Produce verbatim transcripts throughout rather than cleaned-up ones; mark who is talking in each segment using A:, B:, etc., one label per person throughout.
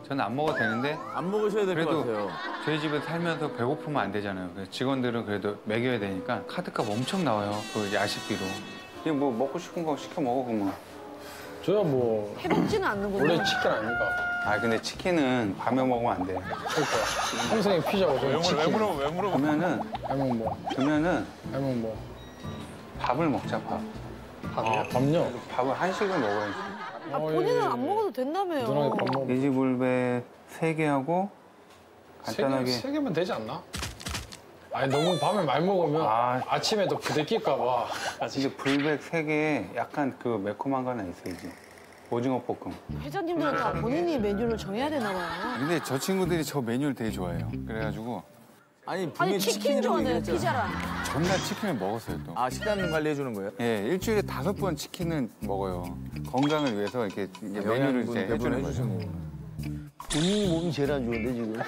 A: 저는 안 먹어도 되는데
B: 안 먹으셔야 될 것 같아요.
A: 저희 집에 살면서 배고프면 안 되잖아요. 그래서 직원들은 그래도 먹여야 되니까 카드값 엄청 나와요. 그 야식비로. 그냥 뭐 먹고 싶은 거 시켜 먹어 그러면.
C: 저야 뭐
D: 해먹지는 않는군요.
C: 원래 치킨 아닙니까?
A: 아 근데 치킨은 밤에 먹으면 안 돼.
C: 그러니까 평생에 피자고 저는 치킨.
E: 왜 물어 왜 물어?
A: 그러면은
C: 아니면 뭐
A: 그러면은
C: 아니면 뭐
A: 밥을 먹자 밥.
C: 아, 밥요?
A: 밥을 한식을 먹어야지.
D: 아, 본인은 안 먹어도 된다며요.
C: 누나가 밥 먹어.
A: 돼지불배 세 개 하고 간단하게.
C: 세, 개, 세 개면 되지 않나? 아니 너무 밤에 많이 먹으면
A: 아.
C: 아침에도 부대낄까 봐.
A: 근데 불백 세 개에 약간 그 매콤한 거 하나 있어야지. 오징어 볶음.
D: 회장님들은 다 본인이 메뉴를 정해야 되나 봐요.
A: 근데 저 친구들이 저 메뉴를 되게 좋아해요. 그래가지고
B: 아니
D: 아니
B: 분명히
D: 치킨
B: 치킨이라고
D: 좋아하네,
B: 얘기했잖아.
D: 피자랑.
A: 전날 치킨을 먹었어요 또.
B: 아 식단 관리해 주는 거예요?
A: 예, 일주일에 다섯 번 치킨은 먹어요. 건강을 위해서 이렇게 이제 메뉴를 이제 해주는 거죠.
F: 본인 몸이 제일 안 좋은데 지금.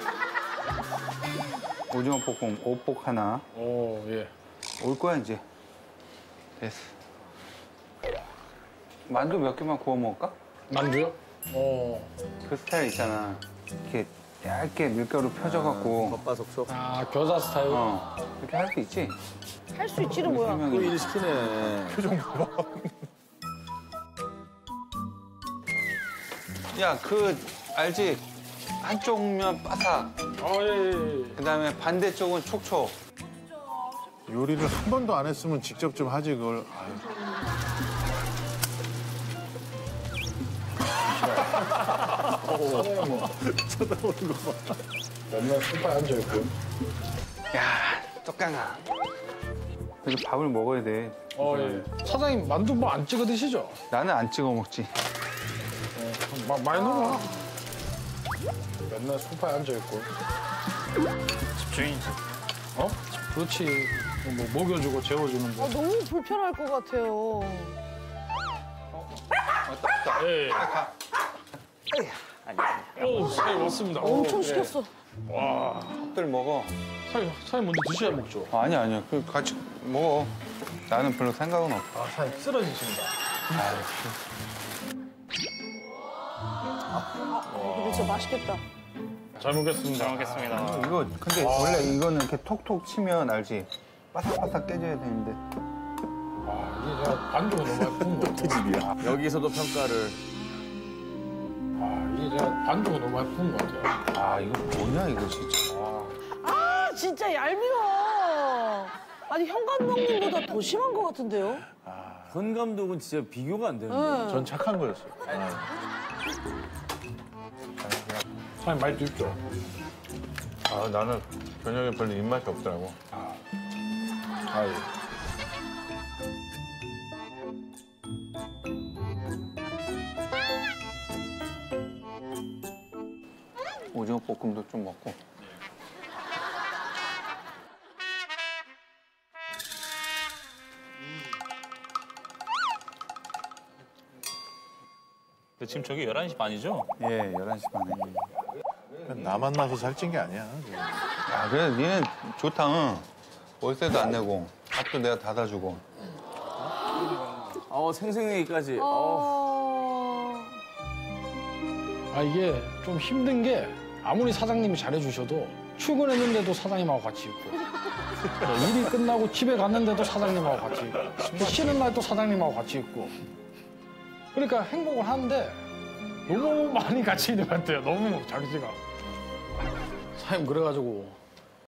A: 오징어 볶음 오복 하나.
C: 오 예.
A: 올 거야 이제. 됐어. 만두 몇 개만 구워 먹을까?
C: 만두요? 어.
A: 그 스타일 있잖아. 이렇게 얇게 밀가루 펴져갖고.
B: 겉바속촉.
C: 아 겨자 스타일.
A: 어. 이렇게 할 수 있지?
D: 할 수 있지는
A: 우리 세
D: 뭐야.
A: 명이.
B: 또 일 시키네.
A: 야, 그 알지? 한쪽 면 바삭.
C: 아 예, 예, 예.
A: 그다음에 반대쪽은 촉촉.
E: 요리를 한 번도 안 했으면 직접 좀 하지 그걸.
C: 쳐다보는 거 봐. 맨날 소파에 앉아있고.
A: 야, 떡강아. 그래서 밥을 먹어야 돼.
C: 어 예. 사장님 만두 뭐 안 찍어 드시죠?
A: 나는 안 찍어 먹지.
C: 어, 마, 많이 넣어. 맨날 소파에 앉아있고.
E: 집주인이지.
C: 어? 그렇지. 뭐 먹여주고 재워주는
D: 아,
C: 거.
D: 너무 불편할 것 같아요.
C: 예. 예. 오, 사장님 왔습니다.
D: 엄청
C: 오, 예.
D: 시켰어.
C: 와.
A: 들 먹어.
C: 사장님, 사장님 먼저 드셔야 먹죠.
A: 아, 아니야, 아니야. 그 같이 먹어. 나는 별로 생각은 없어.
C: 아, 사장님 쓰러지십니다.
D: 근데 진짜 맛있겠다.
C: 잘 먹겠습니다.
E: 잘 먹겠습니다.
A: 이거 근데 원래 이거는 이렇게 톡톡 치면 알지? 바삭바삭 깨져야 되는데.
C: 아, 이게 제가 반죽을 너무 많이 푼 거 같아요.
B: 집이야. 여기서도 평가를.
C: 아, 이게 제가 반죽을 너무 많이 푼 거 같아요.
A: 아, 이거 뭐냐 이거 진짜.
D: 아, 진짜 얄미워. 아니, 현관동님보다 더 심한 것 같은데요?
B: 현 감독은 진짜 비교가 안 되는데.
D: 응.
E: 전 착한 거였어요.
C: 사장님 많이 드십시오.
E: 아 나는 저녁에 별로 입맛이 없더라고.
C: 아, 예.
A: 오징어 볶음도 좀 먹고.
E: 근데 지금 저기 열한 시 반이죠?
A: 예, 열한 시 반에.
E: 나 만나서 살찐 게 아니야.
A: 야, 그래, 니는 좋다, 응. 월세도 안 내고, 밥도 내가 다 사주고.
B: 어 생생내기까지. 어.
D: 어...
C: 아, 이게 좀 힘든 게 아무리 사장님이 잘해주셔도 출근했는데도 사장님하고 같이 있고 일이 끝나고 집에 갔는데도 사장님하고 같이 있고 쉬는 날도 사장님하고 같이 있고 그러니까 행복을 하는데 너무 많이 같이 있는 것 같아요. 너무 자기가 사장님 그래가지고